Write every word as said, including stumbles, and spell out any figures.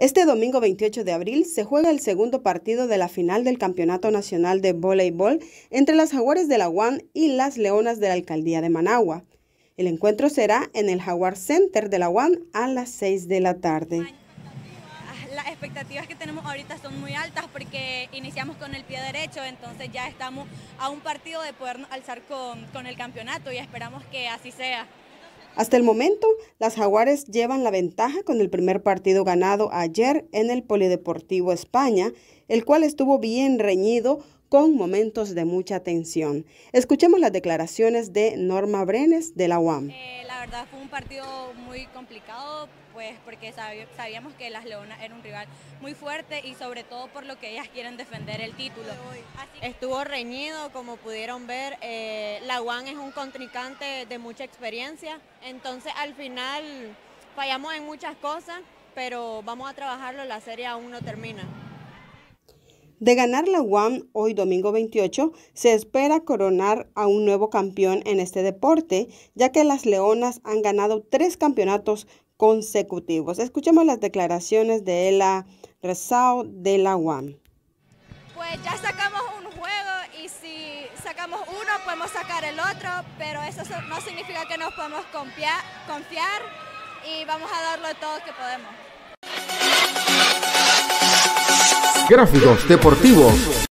Este domingo veintiocho de abril se juega el segundo partido de la final del Campeonato Nacional de Voleibol entre las Jaguares de la U A M y las Leonas de la Alcaldía de Managua. El encuentro será en el Jaguar Center de la U A M a las seis de la tarde. Las expectativas que tenemos ahorita son muy altas porque iniciamos con el pie derecho, entonces ya estamos a un partido de poder alzar con, con el campeonato y esperamos que así sea. Hasta el momento, las Jaguares llevan la ventaja con el primer partido ganado ayer en el Polideportivo España, el cual estuvo bien reñido con momentos de mucha tensión. Escuchemos las declaraciones de Norma Brenes de la U A M. Eh, la verdad fue un partido muy complicado, pues porque sabíamos que las Leonas era un rival muy fuerte y sobre todo por lo que ellas quieren defender el título. Así estuvo reñido, como pudieron ver, eh, la U A M es un contrincante de mucha experiencia, entonces al final fallamos en muchas cosas, pero vamos a trabajarlo, la serie aún no termina. De ganar la U A M hoy domingo veintiocho, se espera coronar a un nuevo campeón en este deporte, ya que las Leonas han ganado tres campeonatos consecutivos. Escuchemos las declaraciones de Ela Rezao de la U A M. Pues ya sacamos un juego y si sacamos uno podemos sacar el otro, pero eso no significa que nos podemos confiar, confiar y vamos a darlo todo que podemos. Gráficos Deportivos.